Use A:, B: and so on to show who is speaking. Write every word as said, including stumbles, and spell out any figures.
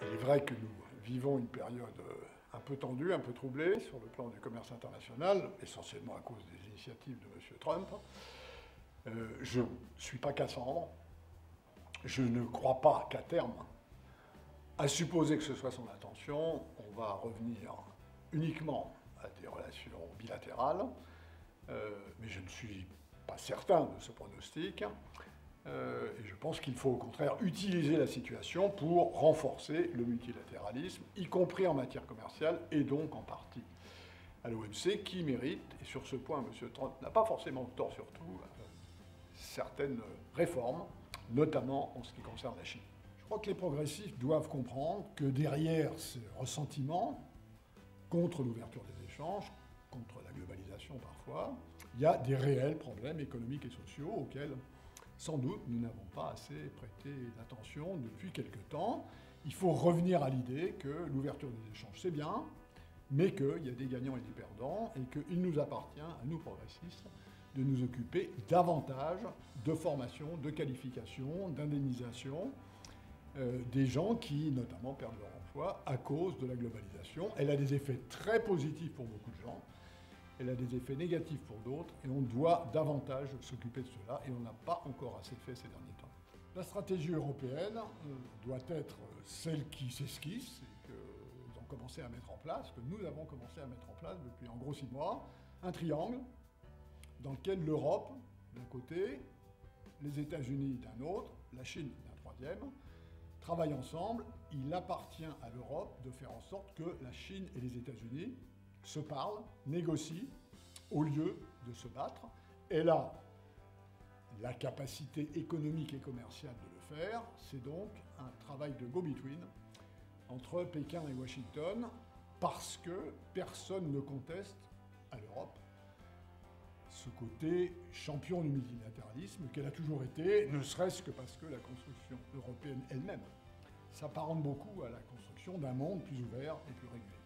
A: Il est vrai que nous vivons une période un peu tendue, un peu troublée sur le plan du commerce international, essentiellement à cause des initiatives de M. Trump. Euh, je ne suis pas Cassandre. Je ne crois pas qu'à terme, à supposer que ce soit son intention, on va revenir uniquement à des relations bilatérales, euh, mais je ne suis pas certain de ce pronostic. Euh, et je pense qu'il faut au contraire utiliser la situation pour renforcer le multilatéralisme, y compris en matière commerciale, et donc en partie à l'O M C, qui mérite, et sur ce point, M. Trump n'a pas forcément tort surtout, euh, certaines réformes, notamment en ce qui concerne la Chine. Je crois que les progressistes doivent comprendre que derrière ce ressentiment contre l'ouverture des échanges, contre la globalisation parfois, il y a des réels problèmes économiques et sociaux auxquels sans doute, nous n'avons pas assez prêté d'attention depuis quelque temps. Il faut revenir à l'idée que l'ouverture des échanges, c'est bien, mais qu'il y a des gagnants et des perdants, et qu'il nous appartient, à nous progressistes, de nous occuper davantage de formation, de qualification, d'indemnisation euh, des gens qui, notamment, perdent leur emploi à cause de la globalisation. Elle a des effets très positifs pour beaucoup de gens. Elle a des effets négatifs pour d'autres, et on doit davantage s'occuper de cela, et on n'a pas encore assez fait ces derniers temps. La stratégie européenne euh, doit être celle qui s'esquisse, et qu'ils ont commencé à mettre en place, que nous avons commencé à mettre en place depuis en gros six mois, un triangle dans lequel l'Europe, d'un côté, les États-Unis d'un autre, la Chine d'un troisième, travaillent ensemble. Il appartient à l'Europe de faire en sorte que la Chine et les États-Unis se parlent, négocient, au lieu de se battre. Elle a la capacité économique et commerciale de le faire. C'est donc un travail de go-between entre Pékin et Washington, parce que personne ne conteste à l'Europe ce côté champion du multilatéralisme qu'elle a toujours été, ne serait-ce que parce que la construction européenne elle-même s'apparente beaucoup à la construction d'un monde plus ouvert et plus régulier.